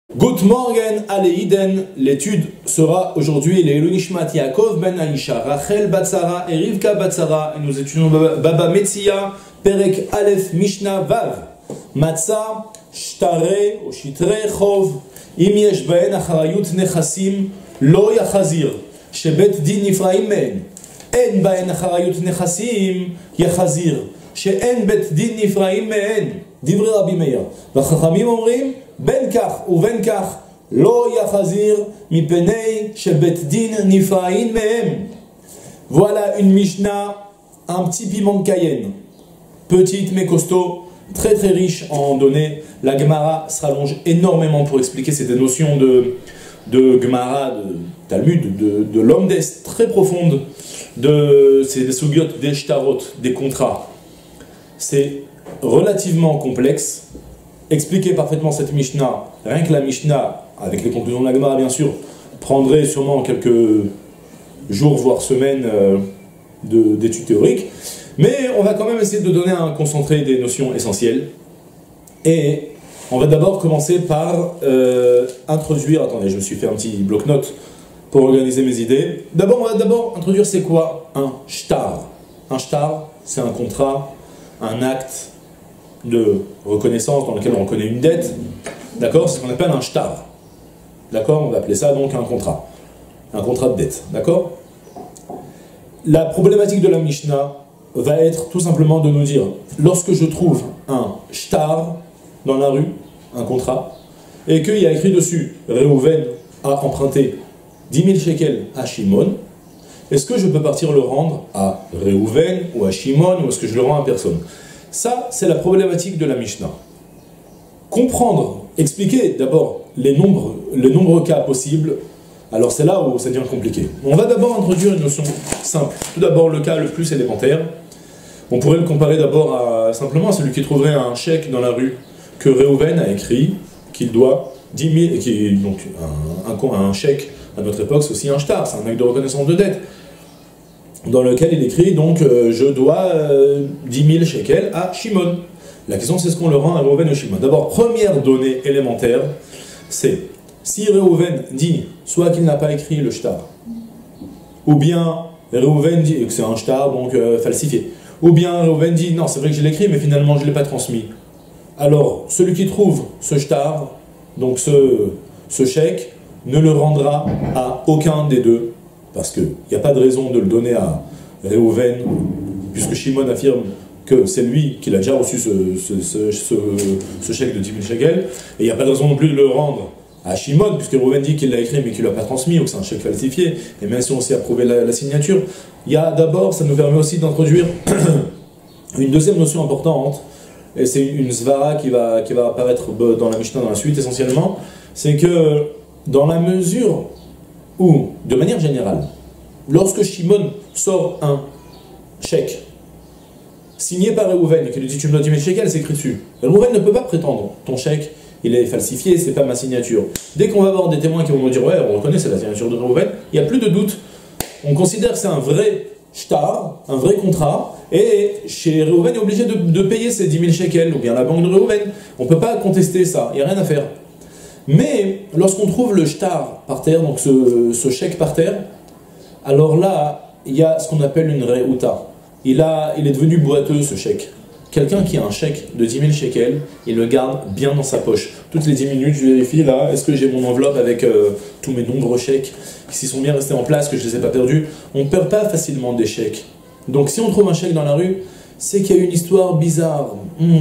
Good morning, Aleiden. L'étude sera aujourd'hui les Nishmat Yaakov ben Aisha, Rachel Batsara et Rivka Batsara. Et nous étudions Baba Metzia, Perek Aleph Mishnah Vav. Matzah, Shtare, ou Shitre Chov, Im yesh baen acharayut nechasim, lo yachazir, shebet din nifraim men. En baen acharayut nechasim, yachazir, she'en bet din nifraim men. Divrei Rabbi Meir. V'chachamim omrim, ben kach uven kach, lo yachazir, mipenei shebet din nifraim men. Voilà une Mishnah, un petit piment de Cayenne. Petite mais costaud, très très riche en données. La Gemara se rallonge énormément pour expliquer ces notions de Gemara, de Talmud, de l'homme d'Est, très profonde, c'est des sugyot, des shtarot, des contrats. C'est relativement complexe. Expliquer parfaitement cette Mishnah, rien que la Mishnah, avec les conclusions de la Gemara bien sûr, prendrait sûrement quelques jours, voire semaines d'études théoriques. Mais on va quand même essayer de donner un concentré des notions essentielles. Et on va d'abord commencer par introduire... Attendez, je me suis fait un petit bloc-notes pour organiser mes idées. D'abord, on va d'abord introduire c'est quoi un shtar. Un shtar, c'est un contrat, un acte de reconnaissance dans lequel on reconnaît une dette. D'accord? C'est ce qu'on appelle un shtar. D'accord? On va appeler ça donc un contrat. Un contrat de dette. D'accord? La problématique de la Mishnah va être tout simplement de nous dire, lorsque je trouve un shtar dans la rue, un contrat, et qu'il y a écrit dessus, Reuven a emprunté 10 000 shekels à Shimon, est-ce que je peux partir le rendre à Reuven ou à Shimon, ou est-ce que je le rends à personne? Ça, c'est la problématique de la Mishnah. Comprendre, expliquer d'abord les nombreux cas possibles, alors c'est là où ça devient compliqué. On va d'abord introduire une notion simple. Tout d'abord, le cas le plus élémentaire. On pourrait le comparer d'abord simplement à celui qui trouverait un chèque dans la rue que Reuven a écrit, qu'il doit 10 000, qui est donc un chèque à notre époque, c'est aussi un shtar, c'est un acte de reconnaissance de dette, dans lequel il écrit donc je dois 10 000 shekels à Shimon. La question c'est ce qu'on le rend à Reuven ou Shimon. D'abord, première donnée élémentaire, c'est si Reuven dit soit qu'il n'a pas écrit le shtar, ou bien Reuven dit que c'est un shtar donc falsifié, ou bien Reuven dit non c'est vrai que je l'ai écrit mais finalement je ne l'ai pas transmis. Alors celui qui trouve ce shtar, donc ce chèque, ne le rendra à aucun des deux, parce qu'il n'y a pas de raison de le donner à Reuven, puisque Shimon affirme que c'est lui qui a déjà reçu ce chèque de 10 000 shekels, et il n'y a pas de raison non plus de le rendre à Shimon, puisque Reuven dit qu'il l'a écrit mais qu'il ne l'a pas transmis, ou que c'est un chèque falsifié, et même si on sait approuver la signature, il y a d'abord, ça nous permet aussi d'introduire une deuxième notion importante, et c'est une svara qui va apparaître dans la Mishnah dans la suite essentiellement, c'est que dans la mesure où, de manière générale, lorsque Shimon sort un chèque signé par Reuven et qu'il lui dit tu me dois 10 000 shekels, c'est écrit dessus, Reuven ne peut pas prétendre ton chèque il est falsifié, c'est pas ma signature. Dès qu'on va avoir des témoins qui vont nous dire ouais on reconnaît c'est la signature de Reuven, il n'y a plus de doute, on considère que c'est un vrai shtar, un vrai contrat, et chez Reuven est obligé de payer ses 10 000 shekels, ou bien la banque de Reuven, on ne peut pas contester ça, il n'y a rien à faire. Mais lorsqu'on trouve le shtar par terre, donc ce chèque par terre, alors là, il y a ce qu'on appelle une reuta. Il est devenu boiteux ce chèque. Quelqu'un qui a un chèque de 10 000 shekels, il le garde bien dans sa poche. Toutes les 10 minutes, je vérifie là, est-ce que j'ai mon enveloppe avec tous mes nombreux chèques, s'ils sont bien restés en place, que je ne les ai pas perdus. On ne perd pas facilement des chèques. Donc si on trouve un chèque dans la rue, c'est qu'il y a une histoire bizarre.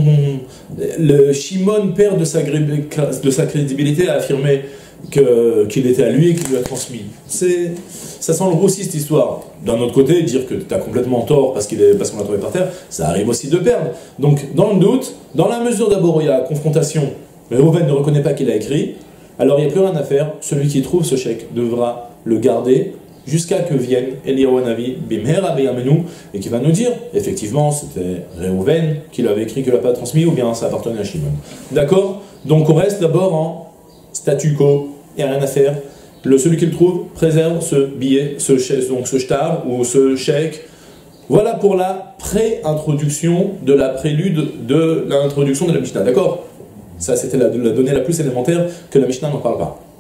Le Shimon perd de sa crédibilité à affirmer qu'il était à lui et qu'il lui a transmis. Ça sent le roussi cette histoire. D'un autre côté, dire que tu as complètement tort parce qu'on l'a trouvé par terre, ça arrive aussi de perdre. Donc dans le doute, dans la mesure d'abord où il y a confrontation, Reuven ne reconnaît pas qu'il a écrit, alors il n'y a plus rien à faire, celui qui trouve ce chèque devra le garder jusqu'à que vienne Eliyahu Hanavi Bimhera Beyamenu et qui va nous dire, effectivement, c'était Reuven qui l'avait écrit, qui ne l'a pas transmis, ou bien ça appartenait à Shimon. D'accord? Donc on reste d'abord en statu quo, il n'y a rien à faire. Celui qui le trouve préserve ce billet, donc ce shtar ou ce chèque. Voilà pour la pré-introduction de la prélude de l'introduction de la Mishnah. D'accord? Ça, c'était la donnée la plus élémentaire que la Mishnah n'en parle pas.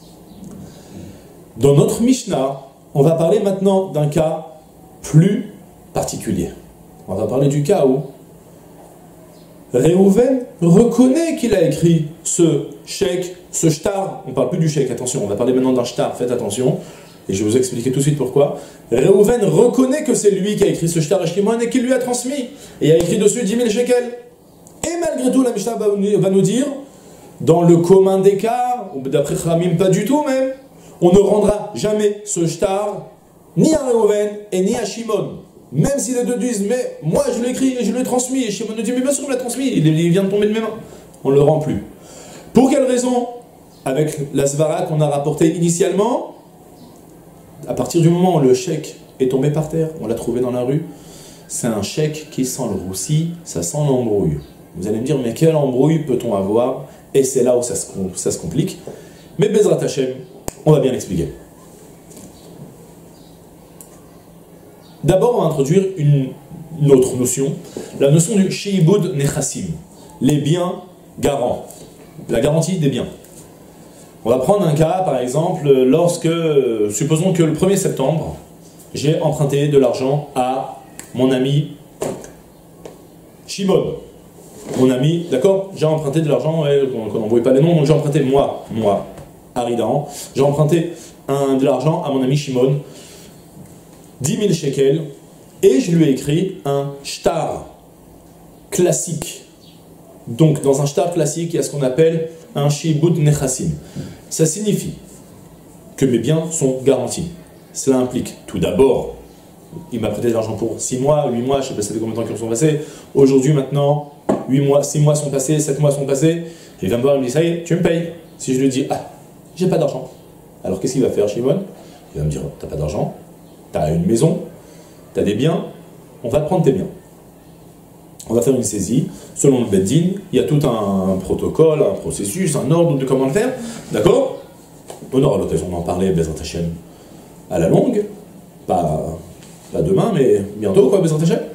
Dans notre Mishnah, on va parler maintenant d'un cas plus particulier. On va parler du cas où Réhouven reconnaît qu'il a écrit ce chèque, ce shtar. On ne parle plus du chèque, attention, on va parler maintenant d'un shtar, faites attention. Et je vais vous expliquer tout de suite pourquoi. Réhouven reconnaît que c'est lui qui a écrit ce shtar à Shimon et qu'il lui a transmis. Et a écrit dessus 10 000 shekels. Et malgré tout, la Mishnah va nous dire, dans le commun des cas, d'après Khamim, pas du tout même, on ne rendra jamais ce shtar ni à Réhouven et ni à Shimon. Même si les deux disent, mais moi je l'ai écrit et je l'ai transmis, et Shimon nous dit, mais bien sûr il l'a transmis, il vient de tomber de mes mains. On ne le rend plus. Pour quelle raison? Avec la svara qu'on a rapportée initialement, à partir du moment où le chèque est tombé par terre, on l'a trouvé dans la rue, c'est un chèque qui sent le roussi, ça sent l'embrouille. Vous allez me dire, mais quelle embrouille peut-on avoir? Et c'est là où ça se complique. Mais Bezrat Hashem, on va bien l'expliquer. D'abord, on va introduire une autre notion, la notion du Sheibud Nechassim, les biens garants, la garantie des biens. On va prendre un cas, par exemple, lorsque, supposons que le 1er septembre, j'ai emprunté de l'argent à mon ami Shimon. Mon ami, d'accord? J'ai emprunté de l'argent, qu'on n'embrouille pas les noms, donc j'ai emprunté moi, Aridan, j'ai emprunté de l'argent à mon ami Shimon, 10 000 shekels, et je lui ai écrit un shtar classique. Donc, dans un shtar classique, il y a ce qu'on appelle un shibud nechassim. Ça signifie que mes biens sont garantis. Cela implique, tout d'abord, il m'a prêté de l'argent pour 6 mois, 8 mois, je ne sais pas ça fait combien de temps qu'ils sont passés. Aujourd'hui, maintenant, 8 mois, 6 mois sont passés, 7 mois sont passés. Il vient me voir, il me dit, ça y est, tu me payes. Si je lui dis, ah, j'ai pas d'argent. Alors, qu'est-ce qu'il va faire, Shimon? Il va me dire, t'as pas d'argent? T'as une maison, t'as des biens, on va te prendre tes biens. On va faire une saisie, selon le Beddin, il y a tout un protocole, un processus, un ordre de comment le faire, d'accord? On aura l'occasion d'en parler, Bezrat Hashem, à la longue, pas demain, mais bientôt, quoi, Bezrat Hashem.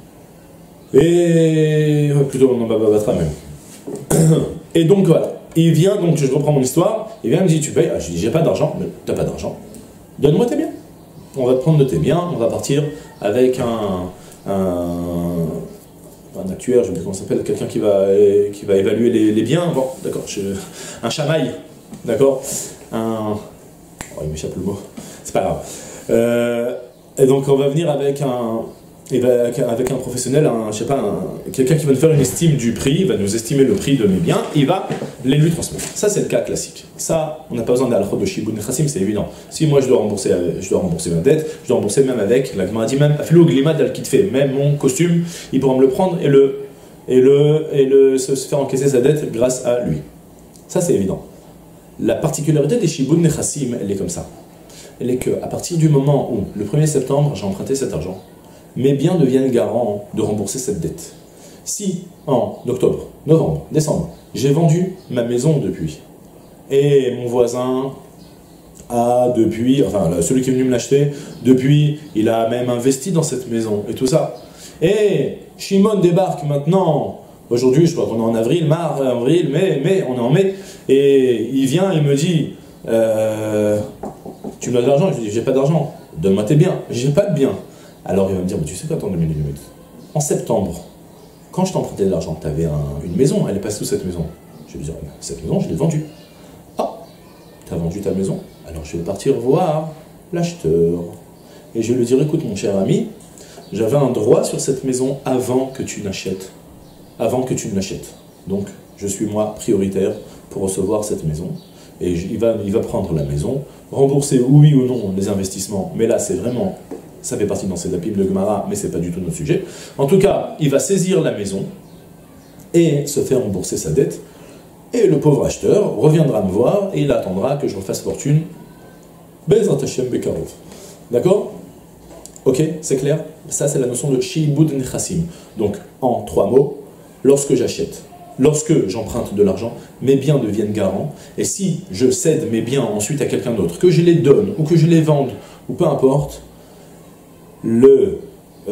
Et plutôt on va battre même. Et donc voilà, il vient, donc je reprends mon histoire, il vient, il me dit, tu payes? Ah, je dis, j'ai pas d'argent, mais t'as pas d'argent, donne-moi tes biens. On va te prendre de tes biens, on va partir avec un actuaire, je ne sais pas comment ça s'appelle, quelqu'un qui va évaluer les biens, bon, d'accord, un chamail, d'accord, oh, il m'échappe le mot, c'est pas grave. Et donc on va venir avec un professionnel, je sais pas, quelqu'un qui va nous faire une estime du prix, il va nous estimer le prix de mes biens, il va les lui transmettre. Ça c'est le cas classique. Ça, on n'a pas besoin d'al-khod de Shibud Nechassim, c'est évident. Si moi je dois rembourser ma dette, je dois rembourser même avec, la Gemara dit même, afilo glimad al-kitfe, même mon costume, il pourra me le prendre et se faire encaisser sa dette grâce à lui. Ça c'est évident. La particularité des Shibud Nechassim, elle est comme ça. Elle est qu'à partir du moment où, le 1er septembre, j'ai emprunté cet argent, mes biens deviennent garants de rembourser cette dette. Si, en octobre, novembre, décembre, j'ai vendu ma maison depuis, et mon voisin a depuis, enfin celui qui est venu me l'acheter, depuis, il a même investi dans cette maison, et tout ça. Et Shimon débarque maintenant, aujourd'hui, je crois qu'on est en avril, mai, on est en mai, et il vient, il me dit, tu me donnes de l'argent? Je lui dis, j'ai pas d'argent, donne-moi tes biens, j'ai pas de biens. Alors il va me dire, mais tu sais quoi, attends 2 minutes. En septembre, quand je t'ai emprunté de l'argent, tu avais une maison, elle est passée où cette maison? Je vais lui dire, cette maison, je l'ai vendue. Ah, tu as vendu ta maison? Alors je vais partir voir l'acheteur. Et je vais lui dire, écoute mon cher ami, j'avais un droit sur cette maison avant que tu n'achètes. Avant que tu ne l'achètes. Donc je suis moi prioritaire pour recevoir cette maison. Et il va prendre la maison, rembourser oui ou non les investissements, mais là c'est vraiment... Ça fait partie dans ces dapim de Gemara, mais c'est pas du tout notre sujet. En tout cas, il va saisir la maison et se faire rembourser sa dette. Et le pauvre acheteur reviendra me voir et il attendra que je refasse fortune. Bezrat Hashem Bekarov. D'accord? Ok, c'est clair? Ça, c'est la notion de Sheibud Nechassim. Donc, en 3 mots, lorsque j'achète, lorsque j'emprunte de l'argent, mes biens deviennent garants. Et si je cède mes biens ensuite à quelqu'un d'autre, que je les donne ou que je les vende, ou peu importe,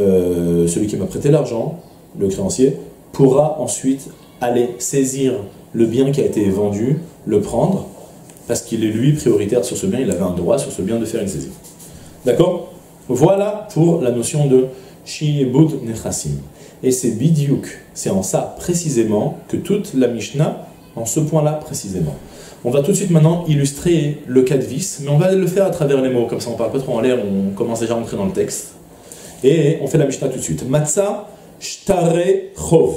celui qui m'a prêté l'argent, le créancier, pourra ensuite aller saisir le bien qui a été vendu, le prendre, parce qu'il est lui prioritaire sur ce bien, il avait un droit sur ce bien de faire une saisie. D'accord? Voilà pour la notion de Shi'ibud Nechassim. Et c'est Bidiouk, c'est en ça précisément que toute la Mishnah, en ce point-là précisément. On va tout de suite maintenant illustrer le cas de vice, mais on va le faire à travers les mots, comme ça on parle pas trop en l'air, on commence déjà à rentrer dans le texte. Et on fait la Mishnah tout de suite. Matzah Shtare Chov.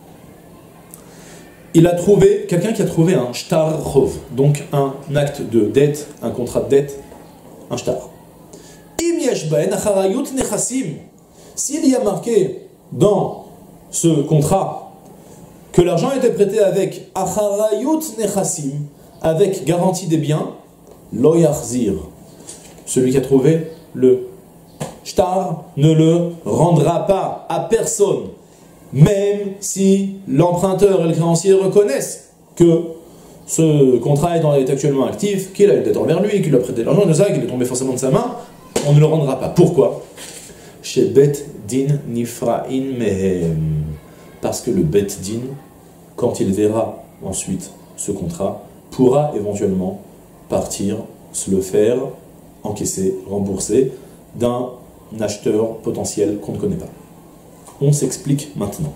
Il a trouvé, quelqu'un qui a trouvé un Shtar Chov, donc un acte de dette, un contrat de dette, un Shtar. Im yesh baen acharayut nechassim. S'il y a marqué dans ce contrat que l'argent était prêté avec acharayut nechassim, avec garantie des biens, lo yachzir. Celui qui a trouvé le shtar ne le rendra pas à personne, même si l'emprunteur et le créancier reconnaissent que ce contrat est actuellement actif, qu'il a une dette envers lui, qu'il a prêté l'argent de ça, qu'il est tombé forcément de sa main, on ne le rendra pas. Pourquoi? Chez Bet Din Nifra'in Mehem. Parce que le Bet Din, quand il verra ensuite ce contrat, pourra éventuellement partir, se le faire, encaisser, rembourser d'un acheteur potentiel qu'on ne connaît pas. On s'explique maintenant.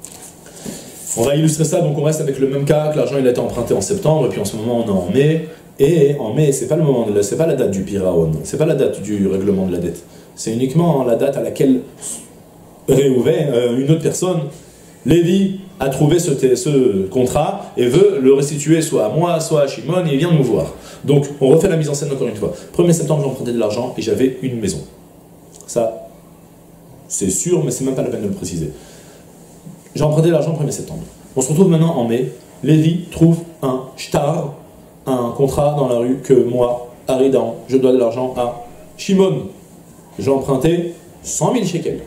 On va illustrer ça, donc on reste avec le même cas, que l'argent il a été emprunté en septembre, et puis en ce moment on est en mai, et en mai c'est pas le moment, c'est pas la date du piraon, c'est pas la date du règlement de la dette, c'est uniquement la date à laquelle Réhouven, une autre personne, Lévi, a trouvé ce contrat et veut le restituer soit à moi, soit à Shimon, et il vient nous voir. Donc on refait la mise en scène encore une fois. 1er septembre j'ai emprunté de l'argent et j'avais une maison. Ça, c'est sûr, mais c'est même pas la peine de le préciser. J'ai emprunté de l'argent le 1er septembre. On se retrouve maintenant en mai. Lévi trouve un shtar, un contrat dans la rue que moi, Haridan, je dois de l'argent à Shimon. J'ai emprunté 100 000 shekels.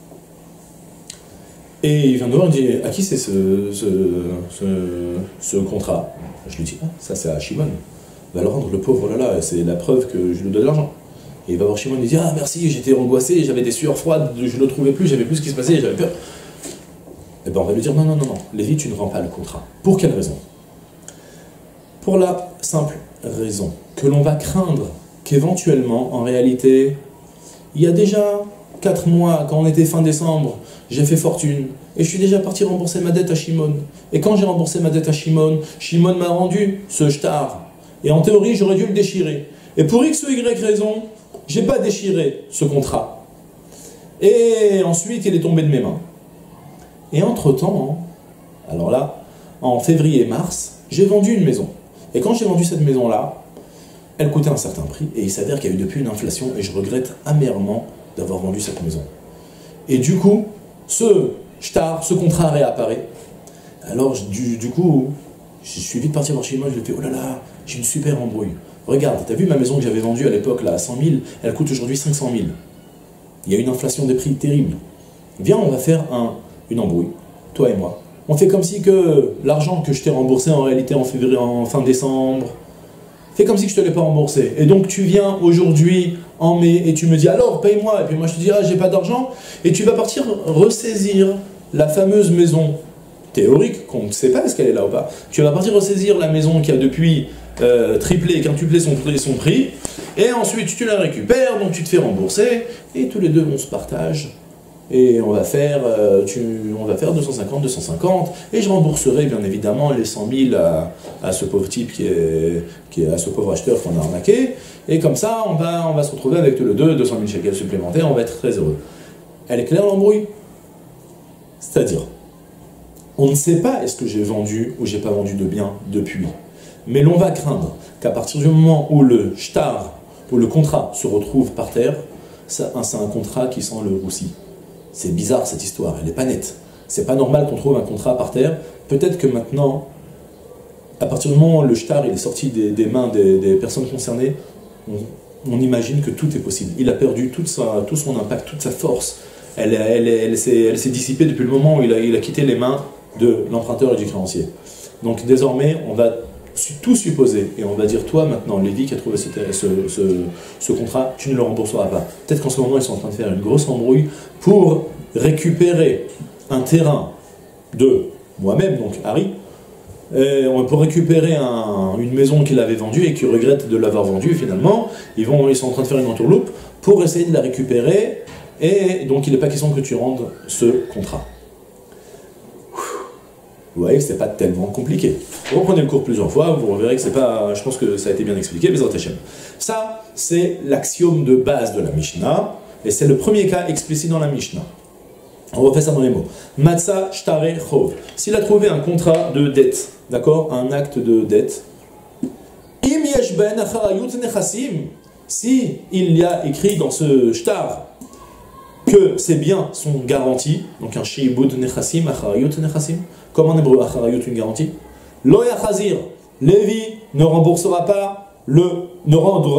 Et il vient de voir, il dit, à qui c'est ce contrat? Je lui dis, ah, ça c'est à Shimon. Va le rendre, le pauvre, oh là là, c'est la preuve que je lui dois de l'argent. Et il va voir Shimon, il dit, ah merci, j'étais angoissé, j'avais des sueurs froides, je ne le trouvais plus, j'avais plus ce qui se passait, j'avais peur. Et bien on va lui dire, non, non, non, non, Lévi, tu ne rends pas le contrat. Pour quelle raison? Pour la simple raison que l'on va craindre qu'éventuellement, en réalité, il y a déjà 4 mois, quand on était fin décembre, j'ai fait fortune, et je suis déjà parti rembourser ma dette à Shimon. Et quand j'ai remboursé ma dette à Shimon, Shimon m'a rendu ce shtar. Et en théorie, j'aurais dû le déchirer. Et pour X ou Y raison, j'ai pas déchiré ce contrat. Et ensuite, il est tombé de mes mains. Et entre-temps, alors là, en février-mars, j'ai vendu une maison. Et quand j'ai vendu cette maison-là, elle coûtait un certain prix, et il s'avère qu'il y a eu depuis une inflation, et je regrette amèrement d'avoir vendu cette maison. Et du coup, ce shtar, ce contrat réapparaît. Alors, du coup, je suis vite parti voir chez moi, je lui ai fait, oh là là, j'ai une super embrouille. Regarde, t'as vu ma maison que j'avais vendue à l'époque, là, à 100 000, elle coûte aujourd'hui 500 000. Il y a une inflation des prix terrible. Viens, on va faire une embrouille, toi et moi. On fait comme si que l'argent que je t'ai remboursé en réalité en février, en fin décembre, fais comme si que je te l'ai pas remboursé. Et donc tu viens aujourd'hui en mai et tu me dis alors paye-moi. Et puis moi je te dis ah j'ai pas d'argent. Et tu vas partir ressaisir la fameuse maison théorique qu'on ne sait pas est-ce qu'elle est là ou pas. Tu vas partir ressaisir la maison qui a depuis triplé, quintuplé son prix. Et ensuite tu la récupères, donc tu te fais rembourser. Et tous les deux on se partage. Et on va faire 250, 250, et je rembourserai bien évidemment les 100 000 à ce pauvre type à ce pauvre acheteur qu'on a arnaqué, et comme ça on va se retrouver avec tous les deux 200 000 shekels supplémentaires, on va être très heureux. Elle est claire l'embrouille? C'est-à-dire, on ne sait pas est-ce que j'ai vendu ou j'ai pas vendu de biens depuis, mais l'on va craindre qu'à partir du moment où le shtar, où le contrat se retrouve par terre, c'est un contrat qui sent le roussi. C'est bizarre cette histoire, elle n'est pas nette. C'est pas normal qu'on trouve un contrat par terre. Peut-être que maintenant, à partir du moment où le shtar il est sorti des mains des personnes concernées, on imagine que tout est possible. Il a perdu tout son impact, toute sa force. Elle s'est dissipée depuis le moment où il a quitté les mains de l'emprunteur et du créancier. Donc désormais, on va tout supposer, et on va dire, toi maintenant, Lévi qui a trouvé ce contrat, tu ne le rembourseras pas. Peut-être qu'en ce moment, ils sont en train de faire une grosse embrouille pour récupérer un terrain de moi-même, donc Harry, pour récupérer une maison qu'il avait vendue et qu'il regrette de l'avoir vendue finalement. Ils sont en train de faire une entourloupe pour essayer de la récupérer, et donc il n'est pas question que tu rendes ce contrat. Vous voyez que c'est pas tellement compliqué. Vous reprenez le cours plusieurs fois, vous reverrez que c'est pas. Je pense que ça a été bien expliqué, mais ça, c'est l'axiome de base de la Mishnah, et c'est le premier cas explicite dans la Mishnah. On refait ça dans les mots. Matzah shtare chov. S'il a trouvé un contrat de dette, d'accord, un acte de dette. Im yesh ben acharayut nechassim. Si il y a écrit dans ce shtar que ces biens sont garantis, donc un sheibud nechassim, acharayut nechassim. Comme en hébreu, acharayut, une garantie. Lo yachazir, Lévi ne remboursera pas ne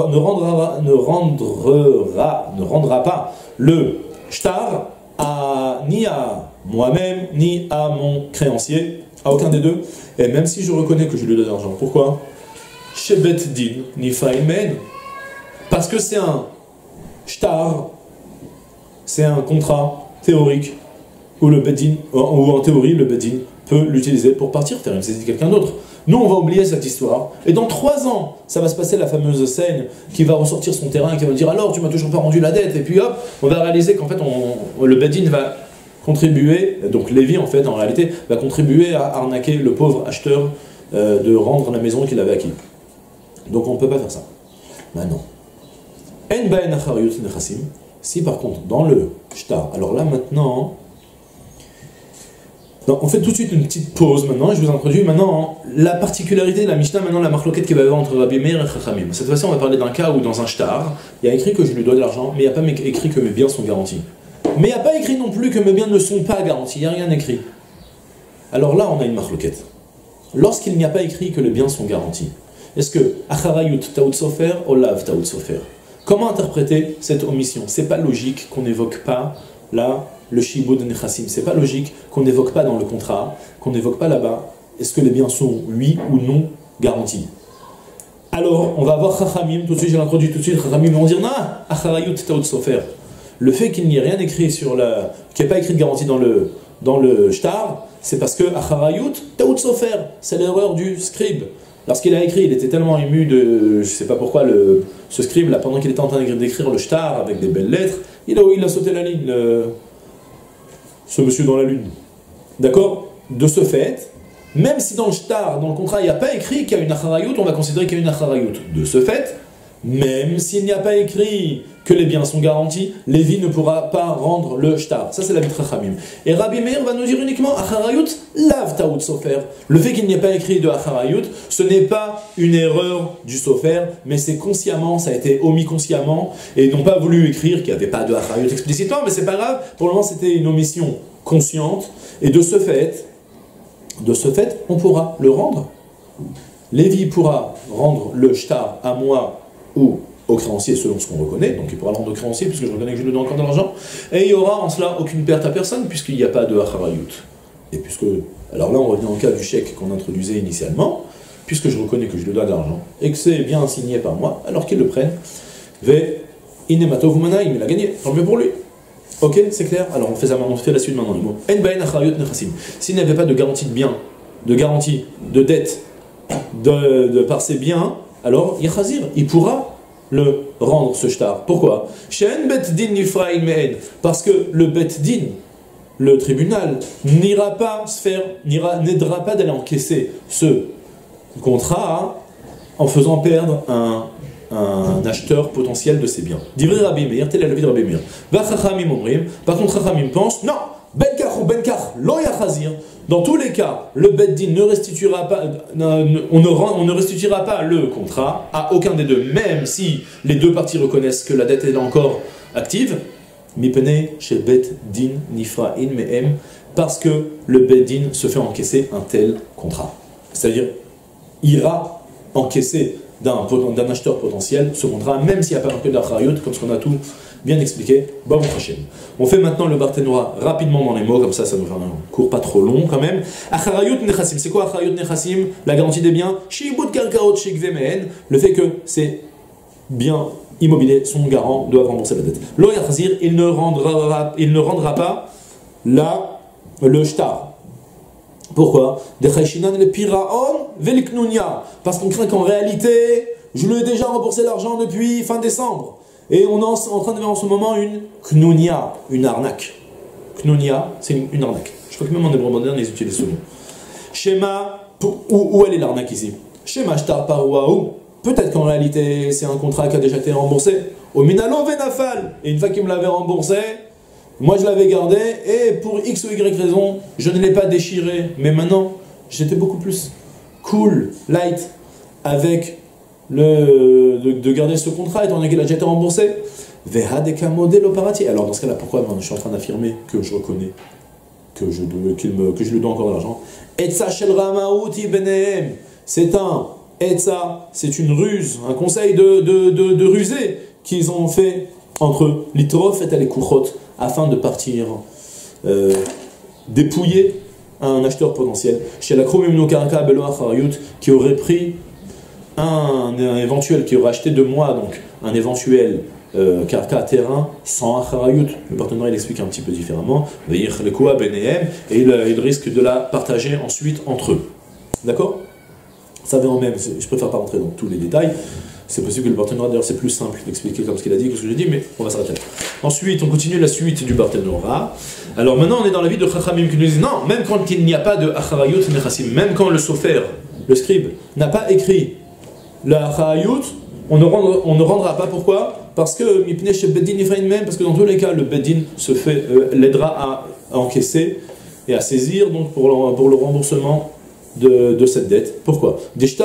rendra pas le shtar ni à moi-même, ni à mon créancier, à aucun des deux. Et même si je reconnais que je lui donne de l'argent. Pourquoi? Shebet din nifa imen. Parce que c'est un shtar, c'est un contrat théorique où le bedin, ou en théorie, le bedin peut l'utiliser pour partir faire une saisie de quelqu'un d'autre. Nous, on va oublier cette histoire. Et dans 3 ans, ça va se passer la fameuse scène qui va ressortir son terrain et qui va dire alors, tu m'as toujours pas rendu la dette. Et puis hop, on va réaliser qu'en fait, le bedin va contribuer, donc Lévi en fait, en réalité, va contribuer à arnaquer le pauvre acheteur de rendre la maison qu'il avait acquis. Donc on ne peut pas faire ça. Maintenant, En ba'en acharayut nechassim. Si par contre, dans le shtar, alors là maintenant, on fait tout de suite une petite pause maintenant, et je vous introduis maintenant la particularité de la Mishnah, maintenant la marloquette qu'il va y avoir entre Rabbi Meir et Chachamim. Cette fois-ci, on va parler d'un cas où dans un shtar, il y a écrit que je lui dois de l'argent, mais il n'y a pas écrit que mes biens sont garantis. Mais il n'y a pas écrit non plus que mes biens ne sont pas garantis, il n'y a rien écrit. Alors là, on a une marloquette. Lorsqu'il n'y a pas écrit que les biens sont garantis, est-ce que acharayut taout sofer ou lav taout sofer? Comment interpréter cette omission? C'est pas logique qu'on n'évoque pas là le shibud nechassim. C'est pas logique qu'on n'évoque pas dans le contrat, qu'on n'évoque pas là-bas. Est-ce que les biens sont oui ou non garantis? Alors, on va voir Chachamim, tout de suite, je l'introduis tout de suite. Chachamim vont dire na acharayut taout sofer. Le fait qu'il n'y ait rien écrit sur la, qu'il n'y ait pas écrit de garantie dans le shtar, c'est parce que acharayut taout sofer, c'est l'erreur du scribe. Lorsqu'il a écrit, il était tellement ému de, je ne sais pas pourquoi, ce scribe là, pendant qu'il était en train d'écrire le shtar avec des belles lettres, il a sauté la ligne, ce monsieur dans la lune. D'accord? De ce fait, même si dans le shtar, dans le contrat, il n'y a pas écrit qu'il y a une acharayut, on va considérer qu'il y a une acharayut. De ce fait, même s'il n'y a pas écrit que les biens sont garantis, Lévi ne pourra pas rendre le shtar. Ça, c'est la vie de Chachamim. Et Rabbi Meir va nous dire uniquement acharayut lav taout sofer. Le fait qu'il n'y ait pas écrit de acharayut, ce n'est pas une erreur du sofer, mais c'est consciemment, ça a été omis consciemment, et ils n'ont pas voulu écrire qu'il n'y avait pas de acharayut explicitement, mais c'est pas grave, pour le moment c'était une omission consciente, et de ce fait, on pourra le rendre. Lévi pourra rendre le shtar à moi ou au créancier selon ce qu'on reconnaît, donc il pourra le rendre au créancier puisque je reconnais que je lui donne encore de l'argent, et il n'y aura en cela aucune perte à personne puisqu'il n'y a pas de acharayut. Et puisque, alors là on revient au cas du chèque qu'on introduisait initialement, puisque je reconnais que je lui dois de l'argent et que c'est bien signé par moi, alors qu'il le prenne, inemato vumana, il l'a gagné, tant mieux pour lui. Ok, c'est clair? Alors on fait la suite maintenant, les mots. En ba'en acharayut nechassim. S'il n'y avait pas de garantie de bien, de garantie, de dette, par ses biens, alors yachazir, il pourra le rendre ce shtar. Pourquoi? Parce que le bet din, le tribunal, n'aidera pas d'aller encaisser ce contrat en faisant perdre un acheteur potentiel de ses biens. Divrei Rabbi Meir, tel est l'avis de Rabbi Meir. Par contre, Chachamim pense, non, benkach ou benkach, lo yachazir. Dans tous les cas, le Beddin ne restituera pas, on ne restituera pas le contrat à aucun des deux, même si les deux parties reconnaissent que la dette est encore active. Mipene chez Beddin nifra in mehem, parce que le Beddin se fait encaisser un tel contrat. C'est-à-dire, ira encaisser d'un acheteur potentiel ce contrat, même s'il n'y a pas marqué d'acharayut, comme ce qu'on a tout bien expliqué. Baruch Hashem. On fait maintenant le barthénois rapidement dans les mots, comme ça nous fait un cours pas trop long quand même. Acharayut nechassim, c'est quoi acharayut nechassim? La garantie des biens. Shibud karkaot shikve mehen, le fait que ces biens immobiliers sont garants, doivent rembourser la dette. Lo yachazir, il ne rendra pas le shtar. Pourquoi? Parce qu'on craint qu'en réalité, je lui ai déjà remboursé l'argent depuis fin décembre. Et on est en train de voir en ce moment une knunia, une arnaque. Knunia, c'est une arnaque. Je crois que même en hébreu moderne, ils utilisent ce mot. Schéma, où elle est l'arnaque ici? Schéma shtar parouaou. Peut-être qu'en réalité, c'est un contrat qui a déjà été remboursé. Au minalo venafal. Et une fois qu'il me l'avait remboursé, moi je l'avais gardé, et pour X ou Y raison, je ne l'ai pas déchiré. Mais maintenant, j'étais beaucoup plus cool, light, avec de garder ce contrat, étant donné qu'il a déjà été remboursé. Alors dans ce cas-là, pourquoi je suis en train d'affirmer que je reconnais que je lui dois encore de l'argent? C'est un etza, c'est une ruse, un conseil de ruser qu'ils ont fait entre l'itrof et les kuchot, afin de partir dépouiller un acheteur potentiel chez la Kromimno Karaka Belo Acharayut, qui aurait pris un éventuel, qui aurait acheté de moi donc un éventuel Karka terrain sans Acharayut. Le partenaire il explique un petit peu différemment, et il risque de la partager ensuite entre eux. D'accord? Ça va en même, je préfère pas rentrer dans tous les détails. C'est possible que le partenariat, d'ailleurs, c'est plus simple d'expliquer comme ce qu'il a dit que ce que j'ai dit, mais on va s'arrêter là. Ensuite, on continue la suite du partenariat. Alors maintenant, on est dans la vie de Chachamim qui nous dit non, même quand il n'y a pas de Acharayut Nechassim, même quand le sofer, le scribe, n'a pas écrit le Acharayut, on ne rendra pas. Pourquoi? Parce que parce que dans tous les cas, le Beddin l'aidera à encaisser et à saisir donc pour le remboursement de cette dette. Pourquoi?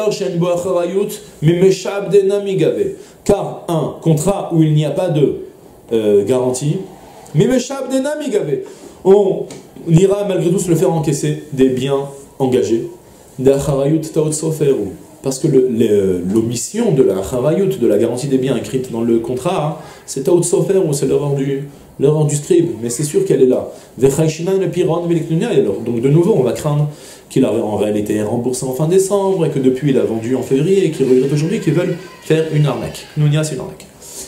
Car un contrat où il n'y a pas de garantie, on ira malgré tout se le faire encaisser des biens engagés. Parce que l'omission de la acharayut, de la garantie des biens écrite dans le contrat, c'est taout sofer ou c'est l'erreur du scribe, mais c'est sûr qu'elle est là. Donc de nouveau, on va craindre qu'il a en réalité remboursé en fin décembre et que depuis il a vendu en février et qu'il regrette aujourd'hui qu'ils veulent faire une arnaque. Knunia, c'est une arnaque.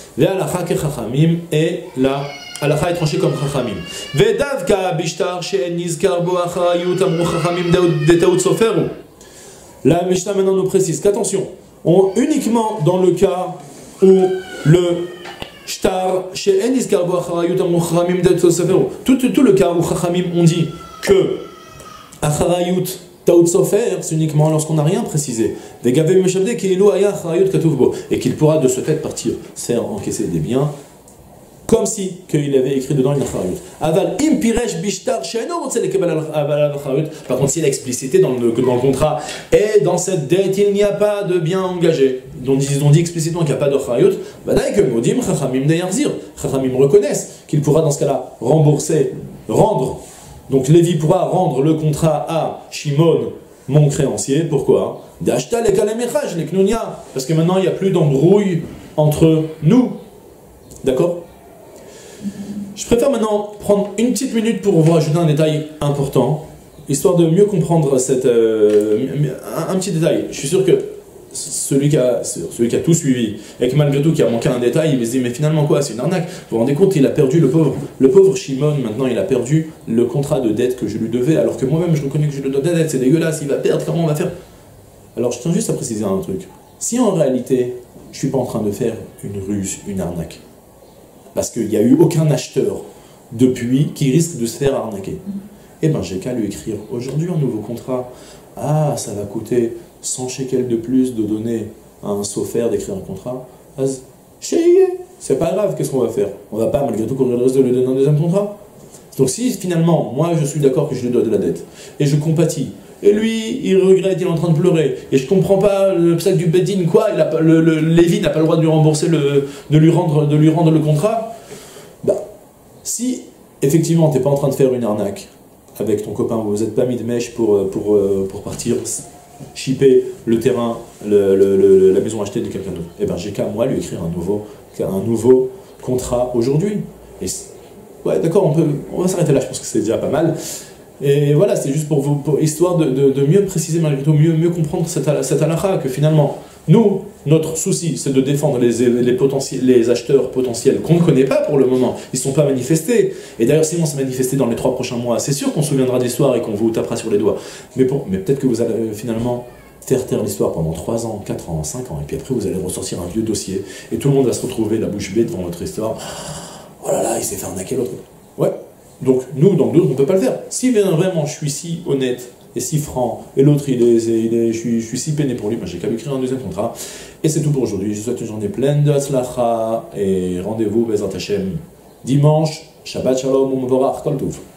Et la halakha est tranchée comme chachamim. Vedavka bishtar she'en nizkar bo acharayut amru chachamim de taout soferu. La Mishnah maintenant nous précise qu'attention, uniquement dans le cas où le shtar she'en nizkar bo acharayut amru chachamim de taout soferu, tout le cas où chachamim ont dit que acharayut taout sofer, c'est uniquement lorsqu'on n'a rien précisé. Et qu'il pourra de ce fait partir faire encaisser des biens comme si qu'il avait écrit dedans une acharayut. Par contre, s'il a explicité dans le contrat et dans cette dette il n'y a pas de biens engagés, dont ils ont dit explicitement qu'il n'y a pas de acharayut, Chachamim reconnaissent qu'il pourra dans ce cas-là rendre. Donc Lévi pourra rendre le contrat à Shimon, mon créancier. Pourquoi? Parce que maintenant il n'y a plus d'embrouille entre nous. D'accord? Je préfère maintenant prendre une petite minute pour vous rajouter un détail important, histoire de mieux comprendre un petit détail. Je suis sûr que celui qui a tout suivi et que malgré tout qui a manqué un détail, il me dit mais finalement quoi, c'est une arnaque. Vous vous rendez compte, il a perdu le pauvre Shimon, maintenant il a perdu le contrat de dette que je lui devais, alors que moi-même je reconnais que je lui dois de la dette, c'est dégueulasse, il va perdre, comment on va faire? Alors je tiens juste à préciser un truc. Si en réalité je ne suis pas en train de faire une ruse, une arnaque, parce qu'il n'y a eu aucun acheteur depuis qui risque de se faire arnaquer, eh bien j'ai qu'à lui écrire aujourd'hui un nouveau contrat. Ah, ça va coûter 100 shekels de plus de donner à un sofer d'écrire un contrat. C'est pas grave, qu'est-ce qu'on va faire? On va pas malgré tout courir le risque de lui donner un deuxième contrat. Donc si finalement, moi je suis d'accord que je lui dois de la dette, et je compatis, et lui il regrette, il est en train de pleurer, et je comprends pas le psaque du Beddin, quoi, Lévi n'a pas le droit de lui rembourser, de lui rendre le contrat, bah, si effectivement t'es pas en train de faire une arnaque avec ton copain, vous n'êtes pas mis de mèche pour partir shipper le terrain, la maison achetée de quelqu'un d'autre, et ben j'ai qu'à moi lui écrire un nouveau contrat aujourd'hui. Et ouais, d'accord, on va s'arrêter là, je pense que c'est déjà pas mal. Et voilà, c'est juste pour histoire de mieux préciser, malgré tout, mieux comprendre cette halakha, que finalement, nous, Notre souci, c'est de défendre les acheteurs potentiels qu'on ne connaît pas pour le moment. Ils ne sont pas manifestés. Et d'ailleurs, si on se manifester dans les 3 prochains mois, c'est sûr qu'on se souviendra de l'histoire et qu'on vous tapera sur les doigts. Mais peut-être que vous allez finalement faire taire l'histoire pendant 3 ans, 4 ans, 5 ans, et puis après vous allez ressortir un vieux dossier, et tout le monde va se retrouver la bouche bée devant votre histoire. Oh là là, il s'est fait arnaquer l'autre. Ouais. Donc nous, dans le doute, on ne peut pas le faire. Si vraiment je suis si honnête et si franc, et l'autre je suis si peiné pour lui, j'ai qu'à lui écrire un deuxième contrat. Et c'est tout pour aujourd'hui. Je vous souhaite une journée pleine de Hatzlacha, et rendez-vous Bezrat Hashem dimanche. Shabbat Shalom, U'Mevorach, Kol Tov.